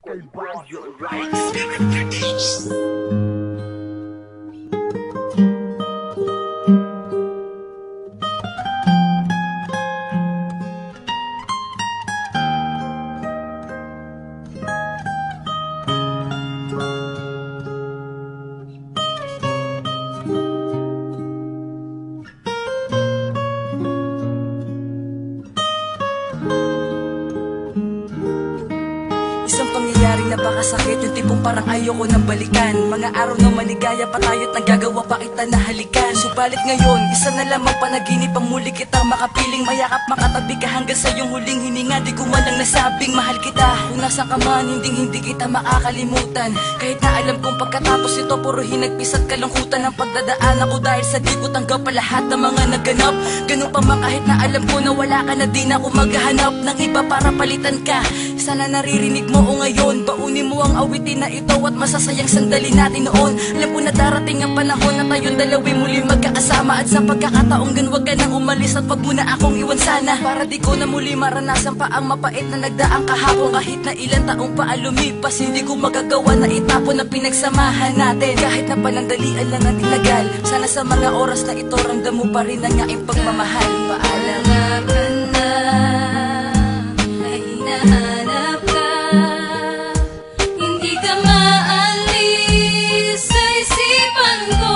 Isang pangyayaring napakasakit, yung tipong parang ayoko nang balikan. Mga araw na maligaya pa tayo't naggagawa pa kita na halikan. Subalit ngayon, isa na lamang panaginip ang muli kitang makapiling. Mayakap makatabi ka hanggang sa iyong huling hininga. Di ko man lang nasabing mahal kita. Kung nasa ka man, hindi kita makakalimutan. Kahit na alam kong pagkatapos ito puro hinagpis at kalungkutan ang pagdadaan ako. Dahil sa di ko tanggap pa lahat ng mga naganap. Ganun pa man kahit na alam ko na wala ka na, di na ako maghahanap ng iba para palitan ka. Sana naririnig mo o ngayon, baunin mo ang awitin na ito at masasayang sandali natin noon. Alam ko na darating ang panahon na tayong dalawi muli magkakasama. At sa pagkakataong gan wag ka nang umalis at wag mo na akong iwan sana. Para di ko na muli maranasan pa ang mapait na nagdaang kahapon. Kahit na ilang taong pa ang lumipas, hindi ko magagawa na itapon ang pinagsamahan natin. Kahit na panandalian lang ang tinagal, sana sa mga oras na ito ramdam mo pa rin ang aking pagmamahal. Paalam ka na, ay hinahanap ka. Hindi ka maalis sa isipan ko.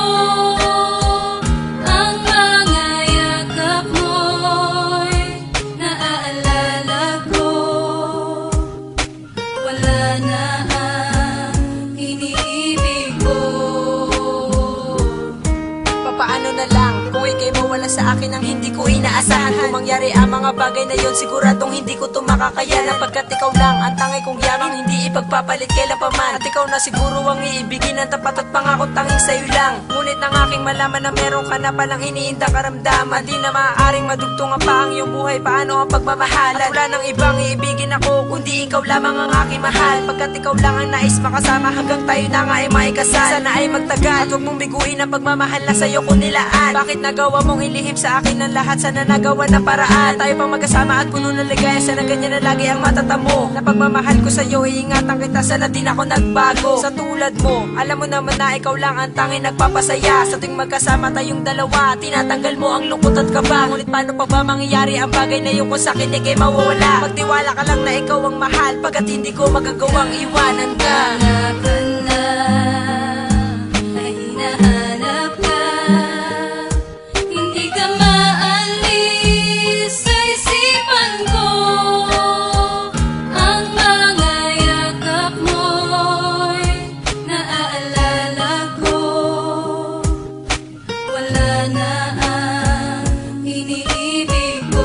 Ang mga yakap mo'y naaalala ko. Wala na ang iniibig ko. Papaano na lang kung ika'y mawala sa akin ang hindi ko inaasahan. Kung mangyari ang mga bagay na yon, siguradong hindi ko ito makakayanan. Pagkat ikaw lang ang tangay kong yamang hindi ipagpapalit kailan pa man. At ikaw na siguro ang iibigin ng tapat at pangako tanging sa'yo lang. Ngunit nang aking malaman na meron ka na palang iniindang karamdaman, di na maaaring madugtungan pa ang iyong buhay. Paano ang pagmamahalan? At wala nang ibang iibigin ako kundi ikaw lamang ang aking mahal. Pagkat ikaw lang ang nais makasama hanggang tayo na nga ay maikasal. Sana ay magtagal at huwag mong biguin ang pagmamahal na sa'yo ko nilaan. Bakit nagawa mong ilihim sa akin ang lahat? Sana nagawa ng paraan tayo pang magkasama at puno ng ligaya. Sana ganyan na lagi ang matatamo na pagmamahal ko sa'yo. Iingatan kita, sana din ako nagbago. Sa tulad mo, alam mo naman na ikaw lang ang tanging nagpapasaya. Sa tuwing magkasama tayong dalawa, tinatanggal mo ang lungkot at kaba. Ngunit paano pa ba mangyayari ang bagay na yung kung sa'kin ikay mawawala? Magtiwala ka lang na ikaw ang mahal, pagkat hindi ko magagawang iwanan ka. Ay hinahanap ka. Hindi ka maalis sa isipan ko. Ang mga yakap mo'y naaalala ko. Wala na ang iniibig ko.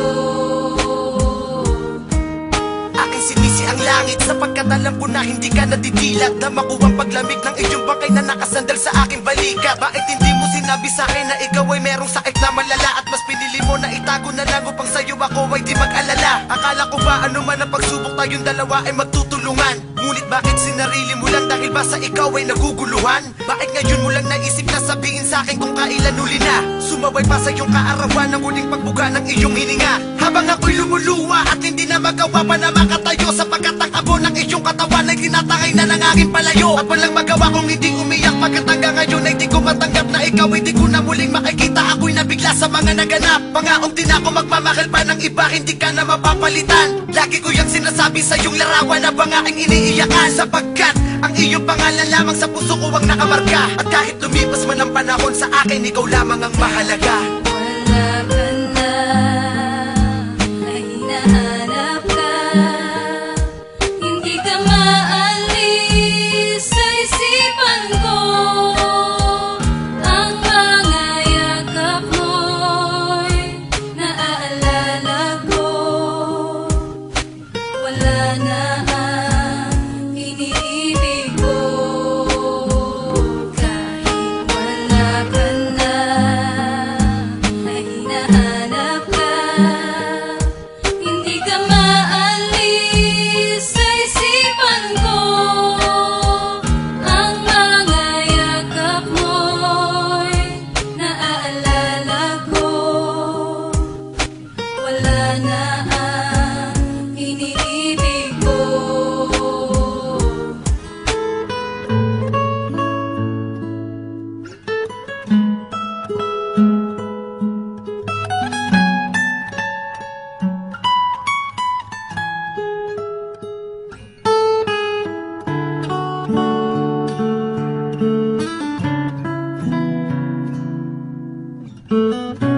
Aking sinisi ang langit sapagkat alam ko na hindi ka nadidilat. Dama ko ang paglamig ng iyong bangkay na nakasandal sa aking balikat. Bakit hindi mo sinabi sa'kin na ikaw ay merong sakit na malala? At mas pinili mo na itago na lang upang sa'yo ako ay di mag-alala. Akala ko ba ano man ang pagsubok tayong dalawa ay magtutulungan? Ngunit bakit sinarili mo lang dahil ba sa ikaw ay naguguluhan? Bakit ngayon mo lang naisip na sabihin sa'kin kung kailan uli na? Sumaway pa sa iyong kaarawan ng huling pagbuga ng iyong hininga. Habang ako'y lumuluwa at hindi na magawa pa na makatayo, sapagkat ang abo ng iyong katawan ay tinatangay na ng aking palayo. At walang magawa kung hindi umiyak, pagkat hanggang ngayon ay di ko matanggap na ikaw ay di ko na muling makikita. Ako'y nabigla sa mga naganap. Pangaong din ako magmamahal pa ng iba, hindi ka na mapapalitan. Lagi ko yung sinasabi sa iyong larawan na ba nga ang iniiyakan, sapagkat ang iyong pangalan lamang sa puso ko ang nakamarka. At kahit lumipas man ang panahon sa akin, ikaw lamang ang mahalaga. Wala ka na, ay hinahanap ka. Hindi ka maalis sa isipan ko. Ang mga yakap mo'y naaalala ko. Wala na ang iniibig ko. Kahit wala ka na, Thank